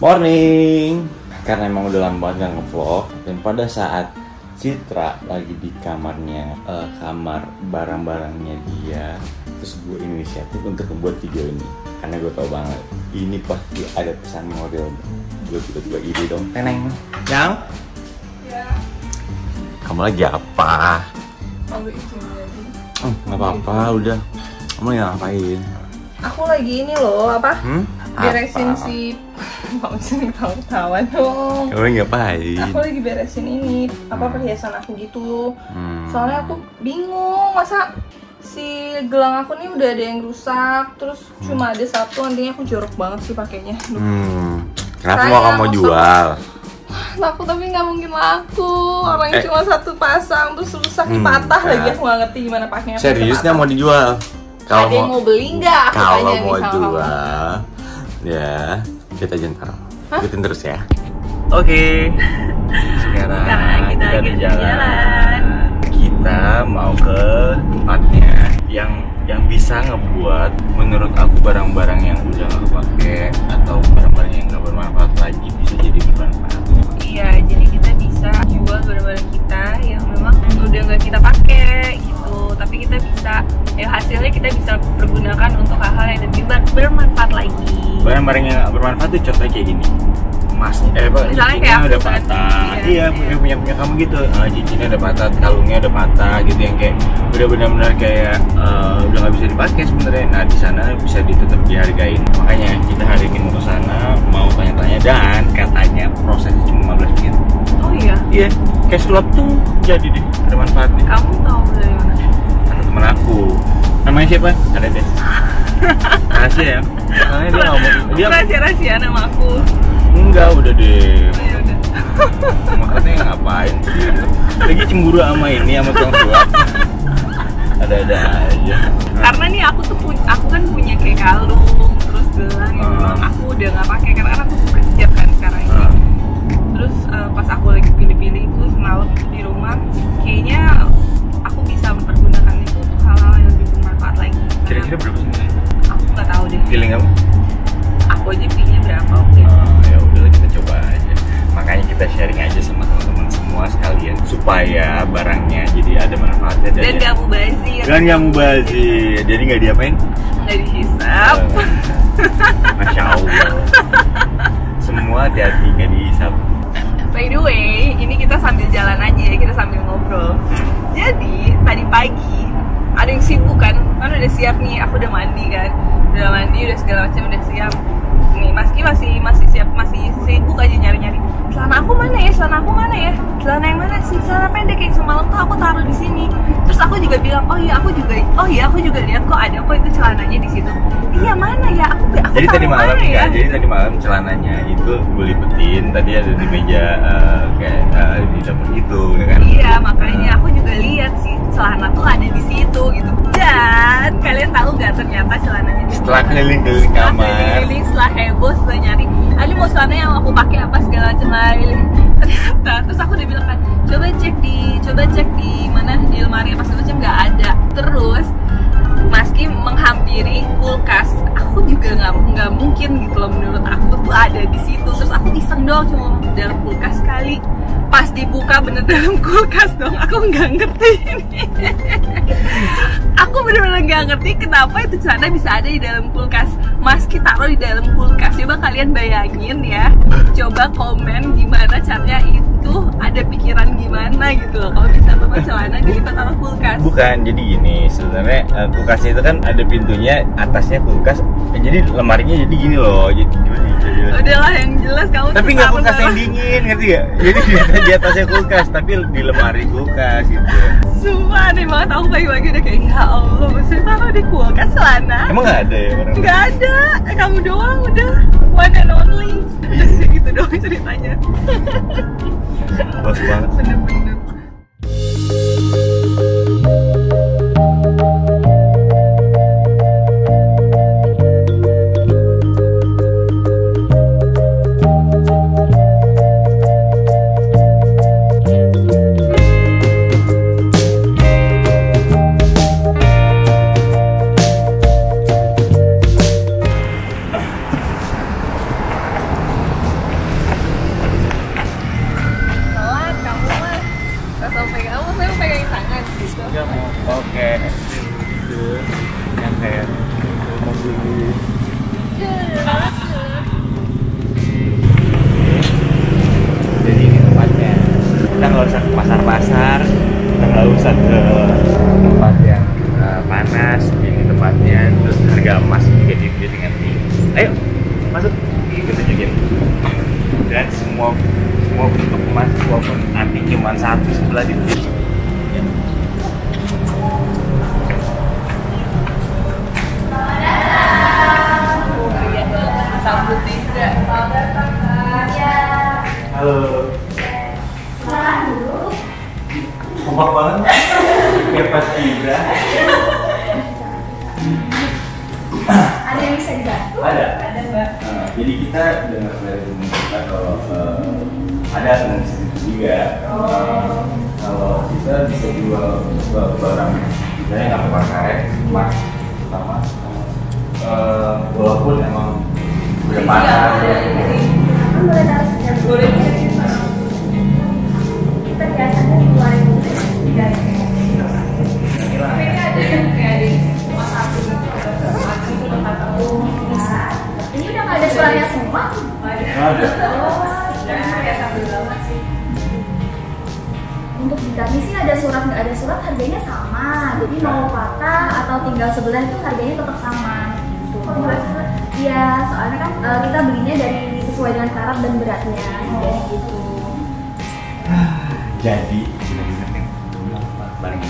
Morning. Karena emang udah lama banget gak nge-vlog. Dan pada saat Citra lagi di kamarnya, kamar barang-barangnya dia, terus gue inisiatif untuk membuat video ini. Karena gue tau banget ini pasti ada pesan moral. Gue tiba-tiba ide dong. Teneng. Yang? Ya. Kamu lagi apa? Mau itu lagi. Gak apa-apa, udah. Kamu lagi ngapain? Aku lagi ini loh, apa? Beresin Apa? si... Gak bisa ketawa dong. Kamu lagi ngapain? Aku lagi beresin ini, apa perhiasan aku gitu. Soalnya aku bingung, masa si gelang aku nih udah ada yang rusak, terus cuma ada satu, nantinya aku jorok banget sih pakainya. Kenapa mau kamu jual? Laku tapi nggak mungkin laku, orangnya cuma satu pasang, terus rusak patah lagi, aku nggak ngerti gimana pakainya. Seriusnya mau dijual? Ada yang mau beli nggak? Aku Kalau tanya nih mau sama kamu. jual, ya kita jentar. Ikutin terus ya. Oke. Sekarang kita ada lagi jalan. Kita mau ke tempatnya yang bisa ngebuat menurut aku barang-barang yang udah nggak pakai atau barang-barang yang nggak bermanfaat lagi bisa jadi bermanfaat. Iya, jadi kita bisa jual barang-barang kita yang memang udah nggak kita pakai gitu, tapi kita bisa, ya hasilnya kita bisa pergunakan untuk hal-hal yang lebih bermanfaat lagi. Barang-barang yang nggak bermanfaat tuh contohnya kayak gini. Misalnya Cincinnya kayak aku udah kan, patah. Iya, punya kamu gitu. Cincinnya udah patah, kalungnya udah patah gitu, yang kayak udah benar-benar kayak udah nggak bisa dipakai sebenarnya. Nah, di sana bisa tetap dihargain. Makanya kita hari ini mau ke sana, mau tanya-tanya, dan katanya prosesnya cuma 15 menit. Oh iya? Iya, kayak sulap tuh jadi deh, ada manfaatnya. Kamu tahu dari mana? Ada teman aku. Namanya siapa? Ada deh. Rahasia ya. Soalnya dia ngomong, dia Rahasia nama aku. enggak, udah deh. Oh, ya udah. Makanya ngapain sih? Lagi cemburu sama ini, sama tukang sulap. Ada-ada aja. Karena nih aku kan punya kayak kalung, terus gelang yang memang aku udah nggak pakai karena aku kerja kan sekarang ini. Terus pas aku lagi pilih-pilih itu semalam di rumah, kayaknya aku bisa mempergunakan itu untuk hal-hal yang lebih bermanfaat lagi. Kira-kira berapa sih? Aku nggak tahu deh. Feeling kamu? Aku aja pilihnya berapa? Oke. Ya udah, kita coba aja. Makanya kita sharing aja sama teman-teman semua sekalian supaya barangnya jadi ada manfaatnya Dan nggak mubazir. Dan nggak mubazir. Jadi nggak diapain? Nggak dihisap. Masya Allah. Semua hati-hati, nggak dihisap. By the way, ini kita sambil jalan aja, kita sambil ngobrol. Jadi tadi pagi ada yang sibuk kan udah siap nih, aku udah mandi kan, udah segala macam udah siap. Nih Maski masih siap, masih sibuk aja nyari-nyari. Celana aku mana ya? Celana yang mana sih? Celana pendek yang semalam tuh aku taruh di sini. Terus aku juga bilang, aku juga lihat kok ada kok itu celananya di situ. Iya mana ya? Aku Jadi taruh tadi malam mana ya? Jadi tadi malam celananya itu gue lipetin, tadi ada di meja kayak di dapur gitu, ya kan? Iya, makanya aku juga lihat sih celana tuh ada di situ gitu. Dan kalian tahu nggak ternyata celananya di Setelah keliling-keliling kamar, keliling, setelah heboh, setelah nyari, Ali mau celana yang aku pakai apa segala macam lagi. Ternyata, terus aku udah bilang kan, coba cek di mana, di lemari apa segala macam, nggak ada. Terus Maski menghampiri kulkas, aku juga nggak mungkin gitu loh, menurut aku tuh ada di situ. Terus aku iseng dong, cuma dalam kulkas kali. Pas dibuka bener dalam kulkas dong, aku nggak ngerti ini. Aku bener-bener nggak ngerti kenapa itu celana bisa ada di dalam kulkas. Maski taruh di dalam kulkas. Coba kalian bayangin ya, coba komen gimana caranya itu, ada pikiran gimana gitu loh kalau bisa bawa celana kita taruh kulkas. bukan, jadi gini sebenarnya, kulkasnya itu kan ada pintunya, atasnya kulkas, jadi lemarinya jadi gini loh, jadi Udahlah yang jelas kamu. tapi nggak kulkas yang dingin, ngerti gak? Jadi di atasnya kulkas, tapi di lemari kulkas gitu. Sumpah aneh banget, aku pagi-pagi udah kayak ya Allah, maksudnya taruh di kulkas celana. Emang nggak ada ya orang? Nggak ada, kamu doang udah one and only. Gitu doang ceritanya. Bos banget. Bener-bener. gitu. Dia mau pakai itu yang kayak mobil. Jadi ini tempatnya. Kita nggak usah ke pasar-pasar, kita nggak usah ke tempat yang panas. Ini tempatnya, terus harga emas juga dia dengan tinggi. Ayo masuk, kita tunjukin. Dan semua bentuk emas walaupun nanti cuma satu sebelah di sini. Sambut juga. Halo. Kompak banget. Kayak pas Ibra. Ada yang bisa dibantu? Ada. Ada Mbak. Jadi kita dengar dari teman kita kalau ada teman sendiri juga. Kalau kita bisa jual barang misalnya nggak pakai emas pertama, walaupun emang udah panas. Kan boleh taruh sejam. Boleh. Kita biasanya 2.000 Tapi ini ada yang kayak di rumah satu gitu, ada emas itu tempat tahu. Ini udah nggak ada suaranya semua. Ada. Jangan kayak sambil lama sih. Untuk di kami sih ada surat nggak ada surat harganya sama. Jadi mau patah atau tinggal sebelah itu harganya tetap sama. Gitu. Iya, soalnya kan kita belinya dari sesuai dengan karat dan beratnya. Gitu. Jadi benar-benar nih balik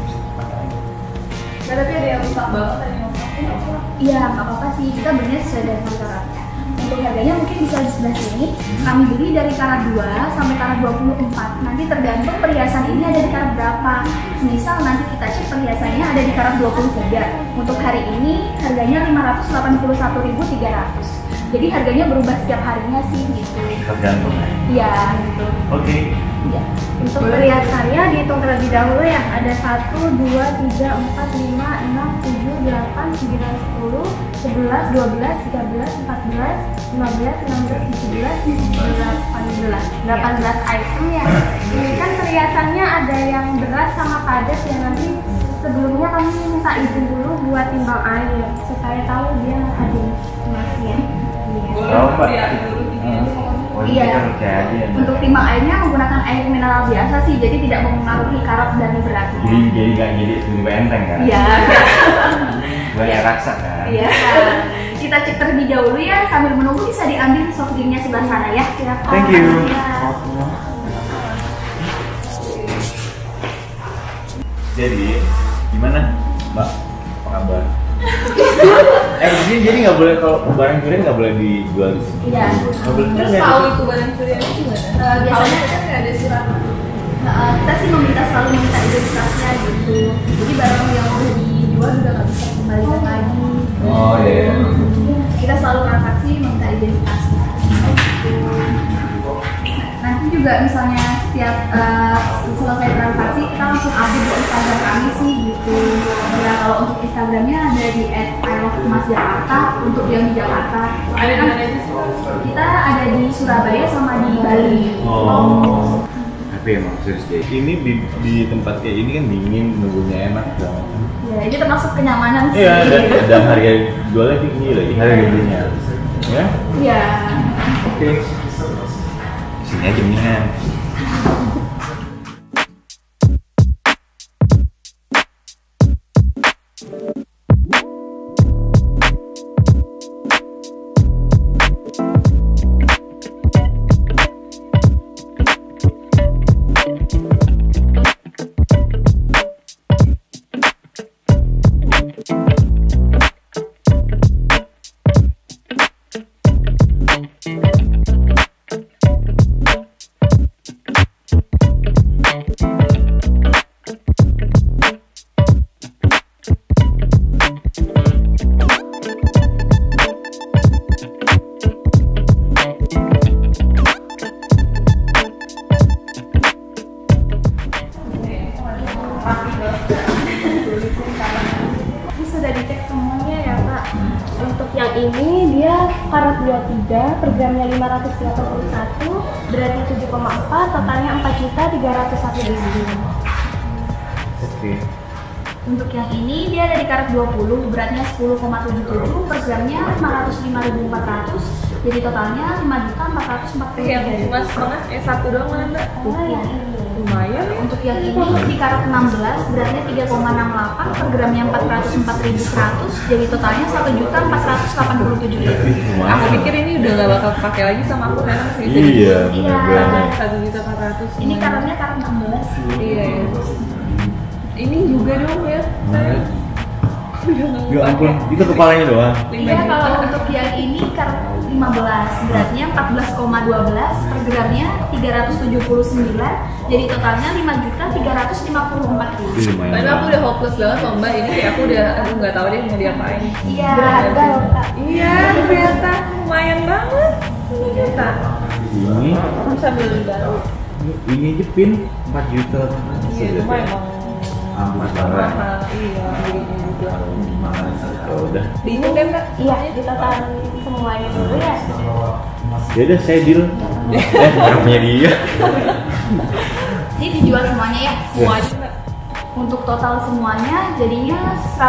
Nah, tapi ada yang rusak banget tadi ngomong. Iya, nggak apa-apa sih. Kita belinya sesuai dengan karatnya. Untuk harganya mungkin bisa di sebelah sini. Kami beli dari karat 2 sampai karat 24. Nanti tergantung perhiasan ini ada di karat berapa. Misal nanti kita cek perhiasannya ada di karat 23. Untuk hari ini harganya 581.300. Jadi harganya berubah setiap harinya sih gitu. tergantung ya. Iya, gitu. Oke. Iya. Untuk perhiasannya dihitung terlebih dahulu ya. Ada 1, 2, 3, 4, 5, 6, 7, 8, 9, 10, 11, 12, 13, 14, 15, 16, 17, 18 item ya. Ini kan perhiasannya ada yang berat sama padat ya. Nanti sebelumnya kami minta izin dulu buat timbang air supaya tahu dia ada emasnya. Oh, Mbak. Iya. Untuk timbang airnya menggunakan air mineral biasa sih, jadi tidak mempengaruhi karat dan beratnya. Jadi nggak jadi tiba enteng kan? Iya. Banyak rasa kan? Iya. Kita cek terlebih dahulu ya, sambil menunggu bisa diambil soft drinknya sebelah sana ya. Silakan. Thank you. Ya. Jadi gimana, Mbak? Apa kabar? Jadi nggak boleh kalau barang curian nggak boleh dijual di sini. Iya. Nggak boleh. Terus tahu itu barang curian itu gimana? Biasanya Kan nggak ada surat. kita sih selalu meminta identitasnya gitu. Jadi barang yang udah dijual juga nggak bisa kembalikan lagi. Oh iya. Kita selalu transaksi meminta identitasnya. Nanti juga misalnya setiap selesai transaksi kita langsung update di Instagram kami sih gitu. Ya kalau untuk Instagramnya ada di @iloveemasjakarta untuk yang di Jakarta. Ada di mana aja sih? Kita ada di Surabaya sama di Bali. Oh. Tapi emang serius deh. Ini di tempat kayak ini kan dingin, nunggunya enak banget. Ya ini termasuk kenyamanan sih. Iya, dan harga jualnya tinggi lagi, harga belinya. Ya? Iya. Oke. Sini aja mendingan. Ini sudah dicek semuanya ya Pak. Untuk yang ini dia karat 23, per gramnya 581, beratnya 7,4, totalnya 4.301.000. Oke. Untuk yang ini dia ada di karat 20, beratnya 10,77, per gramnya 505.400, jadi totalnya 5.443.000. Yang cuma setengah, satu doang mana mbak? Oh, ya. Lumayan ya. Untuk yang ini di karat 16, beratnya 3,68, per gramnya 404.100, jadi totalnya 1.487.000. Lumayan. Aku pikir ini udah gak bakal pakai lagi sama aku kan? Iya, benar-benar. 1.400.000. Ini karatnya karat 16. Iya. Ini juga dong ya. Saya udah nggak Ya ampun, pakai. itu kepalanya doang. 5 Iya, juta. kalau untuk yang ini karat 15, beratnya 14,12, per gramnya 379, jadi totalnya 5.354.000. Itu lumayan. Padahal aku udah hopeless banget loh mbak, ini kayak aku udah, aduh nggak tahu deh mau diapain. Iya. Berharga loh kak. Iya, ternyata lumayan banget. Ternyata Ini, bisa beli baru. ini aja pin 4 juta. Iya, cuma emang Amat banget. mahal. Iya, belinya juga. Ya udah. Dihitung deh mbak. Iya, di total semuanya dulu ya. Ya udah, saya deal. Bukan punya dia. Ini dijual semuanya ya. Semua aja mbak. Untuk total semuanya jadinya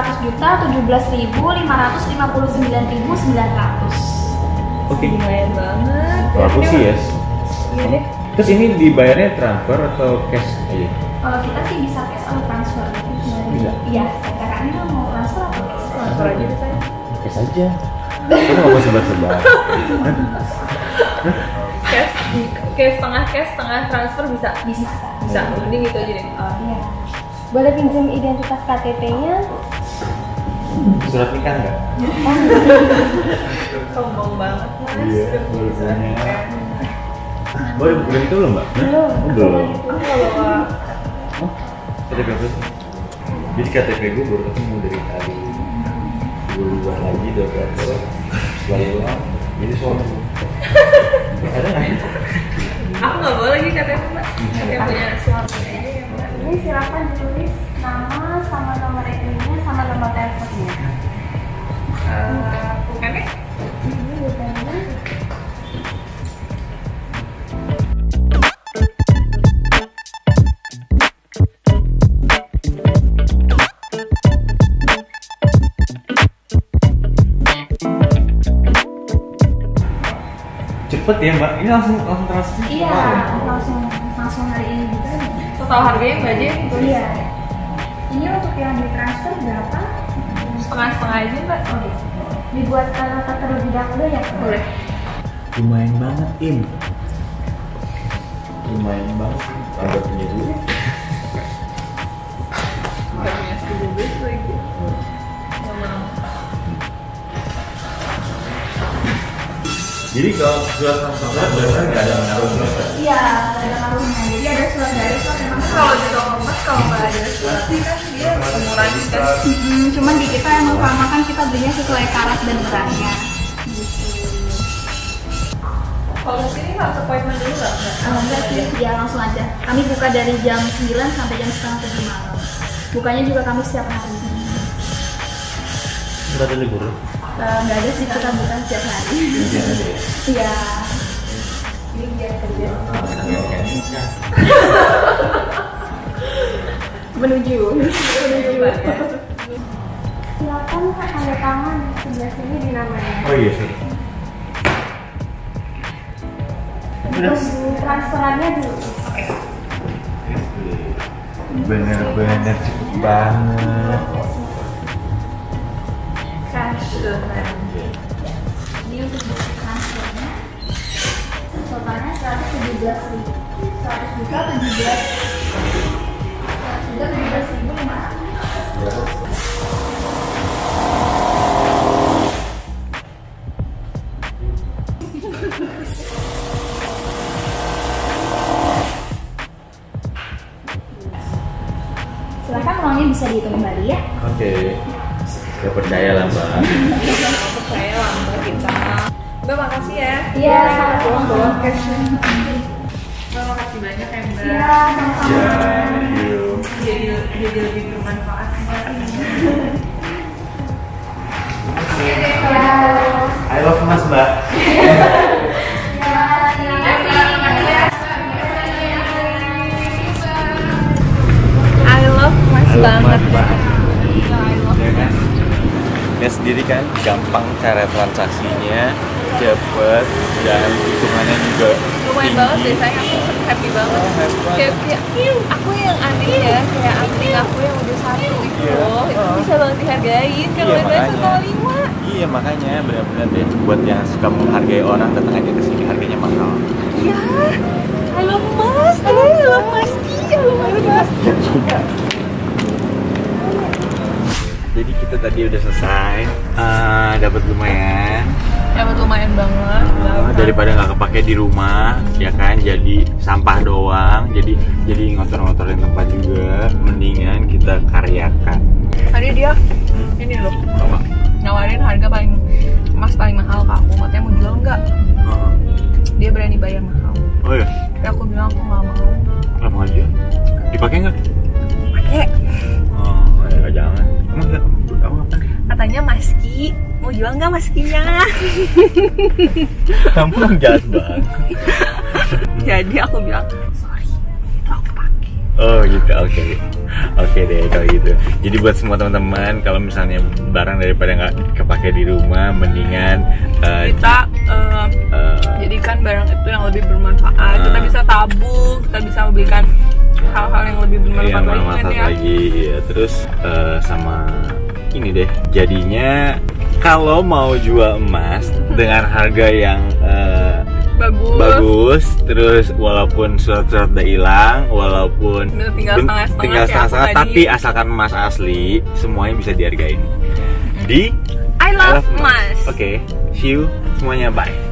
100.017.559.900. Oke. Lumayan banget. Kalau aku sih ya. Iya deh. Terus ini dibayarnya transfer atau cash aja? Kalau kita sih bisa cash atau transfer. Bisa. Iya, sekarang ini mau transfer atau cash? Transfer aja deh saya. Cash aja. Kamu nggak mau sebar-sebar. Cash, cash setengah transfer bisa. Bisa. Bisa, mending itu aja deh. Iya. Boleh pinjam identitas KTP-nya? Surat nikah nggak? Sombong banget mas. Iya, baru punya. Baru bulan itu belum mbak? Belum. Oh, belum. Kalau Oh, KTP apa sih? Jadi KTP gue baru ketemu dari tadi. Gue luar lagi udah berapa? Setelah hilang, jadi suami. Ada nggak? aku nggak boleh lagi KTP mbak. KTP punya suami aja ya mbak. Ini silakan ditulis nama sama nomor rekeningnya sama nomor teleponnya. Bukan ya? Ini bukannya. Cepet ya mbak, ini langsung transfer. Iya, langsung hari ini juga. Total harganya mbak aja. Iya. Ini untuk yang ditransfer berapa? Setengah-setengah aja mbak. Dibuat nota terlebih dahulu ya. Boleh. Lumayan banget Im. Lumayan banget. Ada punya duit. Nggak punya 10 base lagi. Nggak mau. Jadi kalau surat transfer benar nggak ada ngaruh. Iya, ada karungnya. Jadi ada surat dari surat memang Kalau di toko emas kalau nggak ada surat kan dia murah kan. cuman di kita emang sama kan kita belinya sesuai karat dan beratnya. Kalau di sini harus appointment dulu nggak? Enggak sih, ya langsung aja. Kami buka dari jam 9 sampai jam setengah 7 malam. Bukanya juga kami setiap hari. Nggak ada libur. Nggak ada sih, kita buka setiap hari. Iya. Ini dia kerja. Menuju. Silakan kak tanda tangan di sebelah sini di namanya. Oh iya sih. Tunggu transferannya dulu. Bener-bener cepet banget. Ini untuk bukti transfernya. Totalnya 117.000. 100 juta 17.500. Silakan uangnya bisa dihitung kembali ya. Oke. Gak percaya lah mbak. Percaya lah mbak kita. Mbak makasih ya. Iya, Bawa cash. Mbak makasih banyak ya mbak. Iya, sama-sama. Ya, thank you. Jadi lebih bermanfaat mbak. I love mas mbak. I love Mas banget. Ya kan? Ya sendiri kan, gampang cara transaksinya, cepet, dan hitungannya juga Lumayan banget deh, saya aku happy banget. Kayak aku yang aneh ya, kayak anting aku yang udah satu itu loh, itu bisa banget dihargain kalau Iya, udah makanya. 1,5. Iya makanya benar-benar deh, buat yang suka menghargai orang datang aja ke sini, harganya mahal. Iya, halo mas, halo mas, halo mas. Jadi kita tadi udah selesai, dapat lumayan. Dapat lumayan banget. Daripada nggak kepake di rumah, ya kan, jadi sampah doang, jadi ngotor-ngotorin tempat juga, mendingan kita karyakan. Tadi dia ini loh, Apa? nawarin harga paling mahal ke aku, katanya mau jual nggak? Dia berani bayar mahal. Oh ya, Tapi aku bilang aku nggak mau. lama aja. Dipakai nggak? Pakai. Oh, ya jangan. Emang nggak? Kamu apa? Katanya maski, mau jual nggak maskinya? Kamu yang jahat banget. Jadi aku bilang sorry, itu aku pakai. Oh gitu, oke deh kalau gitu. Jadi buat semua teman-teman, kalau misalnya barang daripada nggak kepake di rumah, mendingan Kita jadikan barang itu yang lebih bermanfaat. Kita bisa tabung, kita bisa membelikan hal-hal yang lebih bermanfaat lagi kan ya. Ya. Terus sama ini deh, jadinya kalau mau jual emas dengan harga yang bagus, terus walaupun surat-surat udah hilang, walaupun Bener, tinggal setengah-setengah tinggal kayak aku setengah-setengah, tadi. tapi asalkan emas asli, semuanya bisa dihargain di I love emas. Oke, see you semuanya, bye.